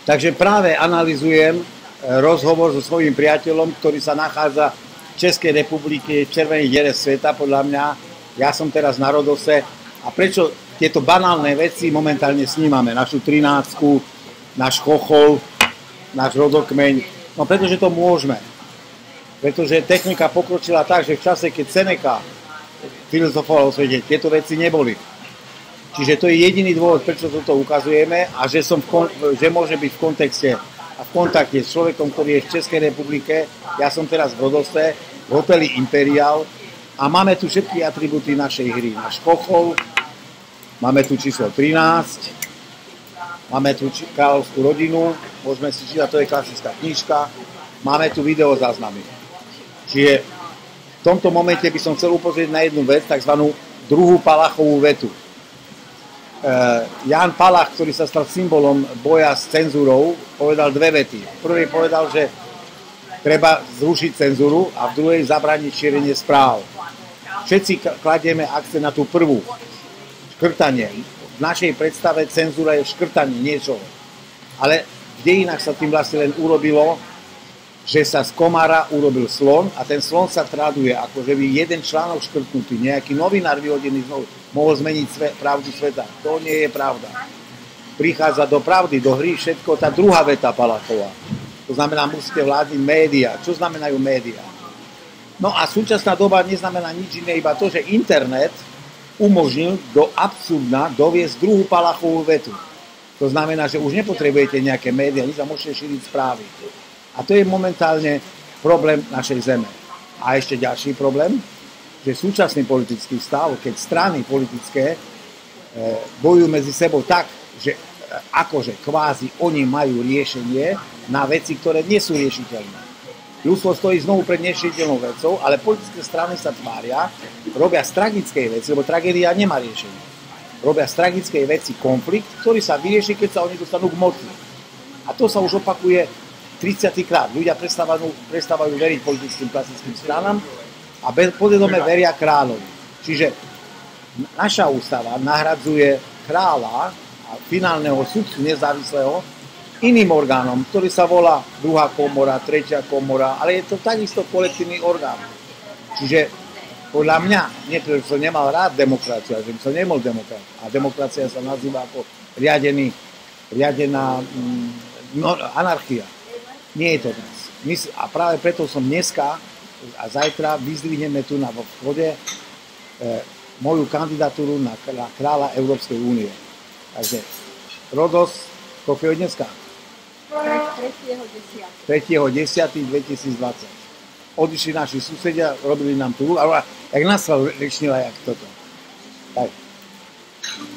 Takže práve analyzujem rozhovor so svojím priateľom, ktorý sa nachádza v Českej republike, v červenej diere sveta, podľa mňa. Ja som teraz na Rodose. A prečo tieto banálne veci momentálne snímame? Našu 13-ku, náš chochol, náš rodokmeň. No pretože to môžeme. Pretože technika pokročila tak, že v čase, keď Seneca filozofoval o svete, tieto veci neboli. Čiže to je jediný dôvod, prečo toto ukazujeme a že môže byť v kontexte a v kontakte s človekom, ktorý je v Českej republike. Ja som teraz v Rodose, v hoteli Imperial a máme tu všetky atribúty našej hry. Náš chochol, máme tu číslo 13, máme tu kráľovskú rodinu, môžeme si čítať, to je klasická knižka, máme tu videozáznamy. Čiže v tomto momente by som chcel upozrieť na jednu vec, takzvanú druhú Palachovú vetu. Ján Palach, ktorý sa stal symbolom boja s cenzúrou, povedal dve vety. Prvý povedal, že treba zrušiť cenzúru a v druhej zabrániť šírenie správ. Všetci kladieme akcent na tú prvú. Škrtanie. V našej predstave cenzúra je škrtanie niečoho. Ale v dejinách sa tým vlastne len urobilo, že sa z komára urobil slon a ten slon sa traduje, ako že by jeden článok škrtnutý, nejaký novinár vyhodený znovu mohol zmeniť pravdu sveta. To nie je pravda. Prichádza do pravdy, do hry všetko tá druhá veta Palachová. To znamená, musíte vládniť médiá. Čo znamenajú médiá? No a súčasná doba neznamená nič iné, iba to, že internet umožnil do absurdna doviesť druhú Palachovú vetu. To znamená, že už nepotrebujete nejaké médiá, nič a môžete šíriť správy. A to je momentálne problém našej zeme. A ešte ďalší problém, že súčasný politický stav, keď strany politické bojujú medzi sebou tak, že akože kvázi oni majú riešenie na veci, ktoré nie sú riešiteľné. Ľudstvo stojí znovu pred neriešiteľnou vecou, ale politické strany sa tvária, robia z tragickej veci, lebo tragédia nemá riešenie. Robia z tragickej veci konflikt, ktorý sa vyrieši, keď sa oni dostanú k moci. A to sa už opakuje 30. krát. Ľudia prestávajú veriť politickým klasickým stranám a podvedome veria kráľovi. Čiže naša ústava nahradzuje kráľa a finálneho sudcu nezávislého iným orgánom, ktorý sa volá druhá komora, tretia komora, ale je to takisto kolektívny orgán. Čiže podľa mňa, nie preto, že som nemal rád demokraciu, že som nemal demokrat. A demokracia sa nazýva ako riadená anarchia. Nie je to dnes. A práve preto som dneska a zajtra vyzdvihneme tu na vchode moju kandidatúru na kráľa Európskej únie. Takže Rodos, koľko je dneska? 3.10.2020. Odišli naši susedia, robili nám tu, ale jak nasval rečnila, jak toto. Tak.